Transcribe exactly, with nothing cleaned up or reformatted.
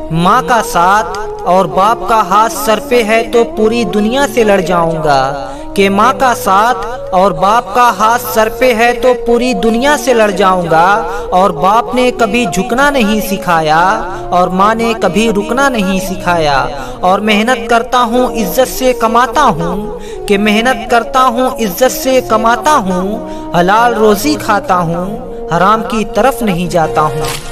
माँ का साथ और बाप का हाथ सर पे है तो पूरी दुनिया से लड़ जाऊंगा। कि माँ का साथ और बाप का हाथ सर पे है तो पूरी दुनिया से लड़ जाऊंगा। और बाप ने कभी झुकना नहीं सिखाया और माँ ने कभी रुकना नहीं सिखाया। और मेहनत करता हूँ इज्जत से कमाता हूँ, कि मेहनत करता हूँ इज्जत से कमाता हूँ। हलाल रोजी खाता हूँ, हराम की तरफ नहीं जाता हूँ।